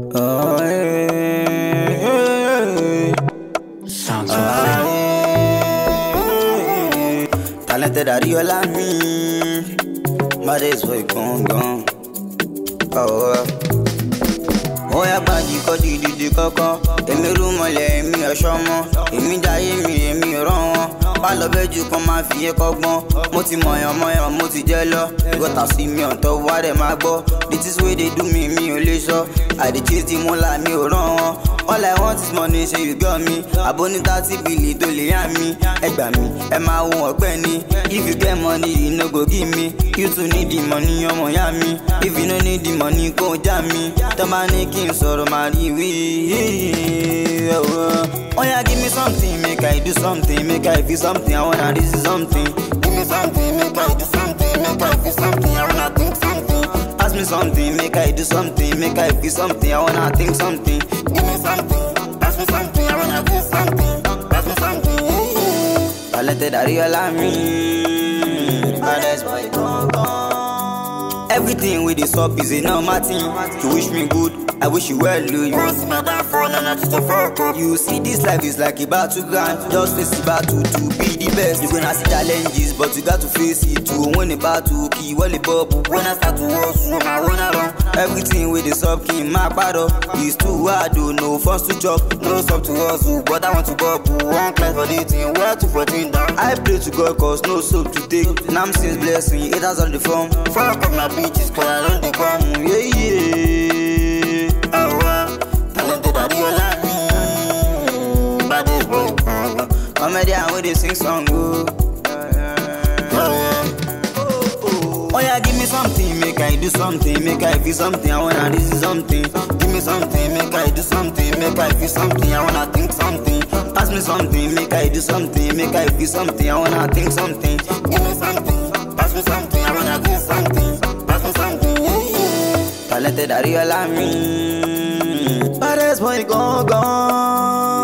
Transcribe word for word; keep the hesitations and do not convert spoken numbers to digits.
Oh, hey, hey, Sounds so oh, hey. Talented Ariola me, my days were gone, gone. Oh, oh, yeah, body, cody, didi, coco. Emi rumole, emi oshomo. Emi daye mi, emi ron. Palo beju kan ma fi e kogbon. Mo ti moyan moyan, mo ti je lo. You got to see me on top, what dem a gbo. This is way they do me, me o le so. I dey chase the moonlight, me o ron. All I want is money, say you got me. Aboni thirty billion to le yan mi. Ẹ gbà mí, ẹ máa wo ọ̀gbẹ́ni. If you get money, you no go give me. You too need the money, ọmọ ya mi. If you no need the money, kò já mi. Tọ́ bá ní kí n sọ̀rọ̀ máa rí wí. Oh yeah, give me something, make I do something, make I feel something, I wanna this is something. Give me something, make I do something, make I feel something, I wanna think something. Ask me something, make I do something, make I feel something, I wanna think something. Give me something, ask me something, I wanna feel something. Ask me something. Talented Ariola me, baddest boy gone gone. Everything with this up is a normal thing. You wish me good, I wish you well, you. You see my downfall and I just a fuck up. You see this life is like a battle ground. Just face the battle to be the best. You gonna see challenges, but you got to face it to win the battle. Key wally bubble. When I start to hustle, I run around. Everything with this up, king my battle. It's too hard, do no first to chop, no stop to hustle, but I want to bubble. One class for the team, where to fourteen down. I pray to God cause no soap to take. Nam since blessing, haters on the phone. Fuck up my bitches cause I don't they come. Yeah, yeah. Oh, wow. Talented Ariola me, baddest boy. Comedian with they sing song, oh. Oh yeah, give me something, make I do something, make I feel something, I wanna this is something. Give me something, make I do something, make I feel something, I wanna think something. Ask me something, make I do something, make I feel something, I wanna think something. Give me something, ask me something, I wanna feel something. Ask me something. Talented Ariola me, baddest boy gone gone.